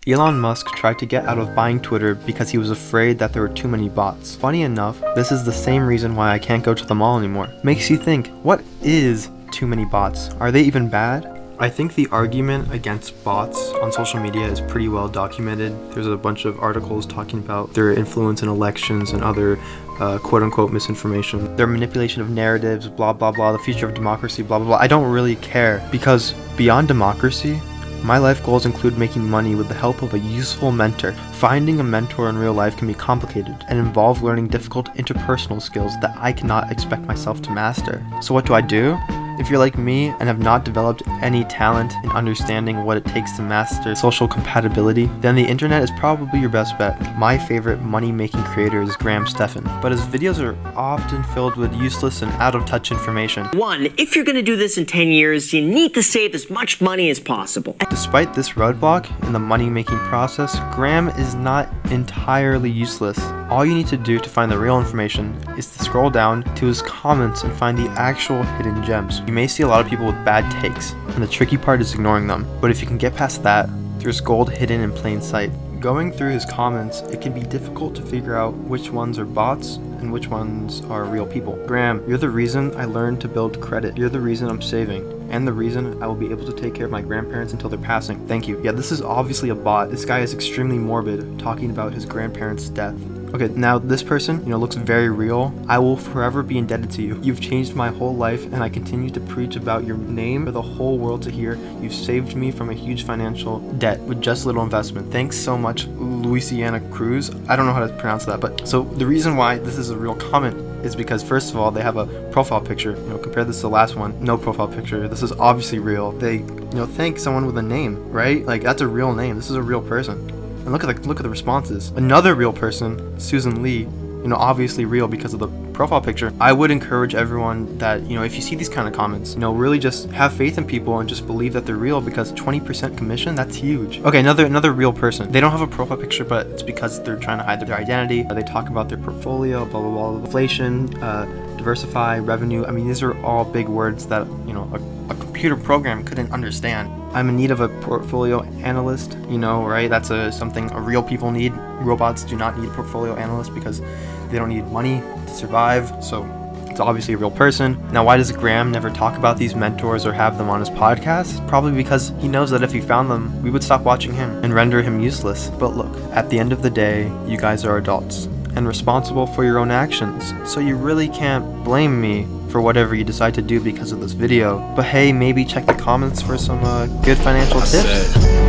Elon Musk tried to get out of buying Twitter because he was afraid that there were too many bots. Funny enough, this is the same reason why I can't go to the mall anymore. Makes you think, what is too many bots? Are they even bad? I think the argument against bots on social media is pretty well documented. There's a bunch of articles talking about their influence in elections and other quote-unquote misinformation, their manipulation of narratives, blah blah blah, the future of democracy, blah blah blah. I don't really care, because beyond democracy, my life goals include making money with the help of a useful mentor. Finding a mentor in real life can be complicated and involve learning difficult interpersonal skills that I cannot expect myself to master. So what do? If you're like me and have not developed any talent in understanding what it takes to master social compatibility, then the internet is probably your best bet. My favorite money-making creator is Graham Stephan, but his videos are often filled with useless and out-of-touch information. 1. If you're gonna do this in 10 years, you need to save as much money as possible. Despite this roadblock in the money-making process, Graham is not entirely useless. All you need to do to find the real information is to scroll down to his comments and find the actual hidden gems. You may see a lot of people with bad takes, and the tricky part is ignoring them. But if you can get past that, there's gold hidden in plain sight. Going through his comments, it can be difficult to figure out which ones are bots and which ones are real people. Graham, you're the reason I learned to build credit. You're the reason I'm saving, and the reason I will be able to take care of my grandparents until they're passing. Thank you. Yeah, this is obviously a bot. This guy is extremely morbid, talking about his grandparents' death. Okay, now this person, looks very real. I will forever be indebted to you. You've changed my whole life, and I continue to preach about your name for the whole world to hear. You've saved me from a huge financial debt with just little investment. Thanks so much, Louisiana Cruz. I don't know how to pronounce that, but so the reason why this is a real comment is because, first of all, they have a profile picture. Compare this to the last one. No profile picture. This is obviously real. They, thank someone with a name, right? Like, that's a real name. This is a real person. And look at the responses. Another real person, Susan Lee, obviously real because of the profile picture. I would encourage everyone that, if you see these kind of comments, really just have faith in people and just believe that they're real, because 20% commission, that's huge. Okay, another real person. They don't have a profile picture, but it's because they're trying to hide their identity. They talk about their portfolio, blah, blah, blah, inflation, diversify, revenue. I mean, these are all big words that, a computer program couldn't understand. I'm in need of a portfolio analyst, right? That's something real people need. Robots do not need a portfolio analyst because they don't need money to survive, so it's obviously a real person. Now, why does Graham never talk about these mentors or have them on his podcast? Probably because he knows that if he found them, we would stop watching him and render him useless. But look, at the end of the day, you guys are adults and responsible for your own actions, so you really can't blame me for whatever you decide to do because of this video. But hey, maybe check the comments for some good financial tips.